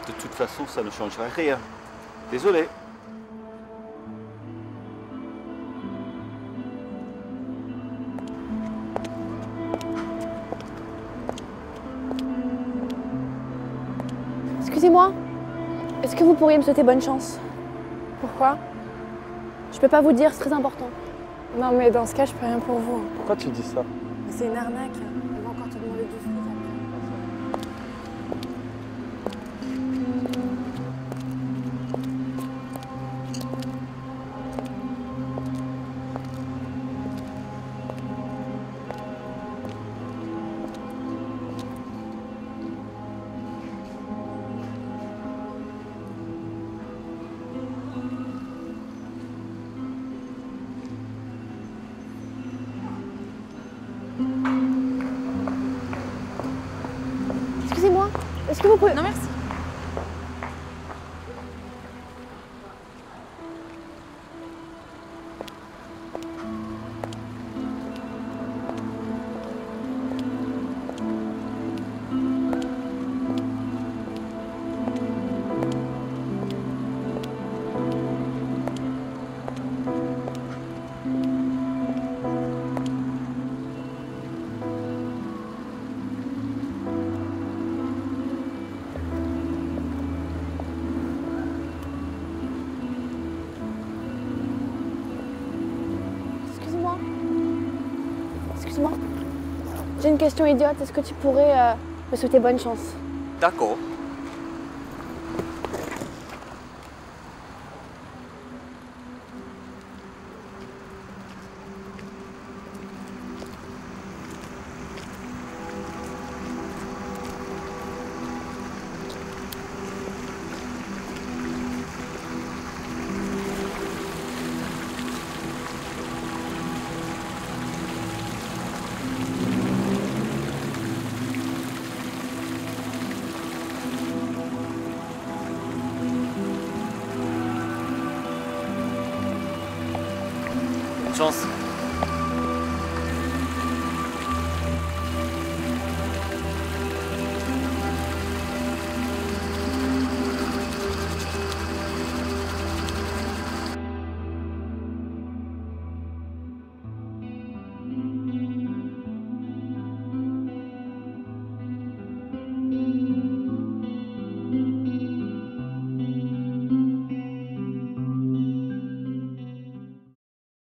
De toute façon, ça ne changerait rien. Désolé. Excusez-moi, est-ce que vous pourriez me souhaiter bonne chance? Pourquoi? Je peux pas vous dire, c'est très important. Non mais dans ce cas, je peux rien pour vous. Pourquoi tu dis ça? C'est une arnaque. Elle va encore te demander du fric après. Excusez-moi, est-ce que vous pouvez... Non merci. Excuse-moi, j'ai une question idiote. Est-ce que tu pourrais me souhaiter bonne chance? D'accord. Bonne chance.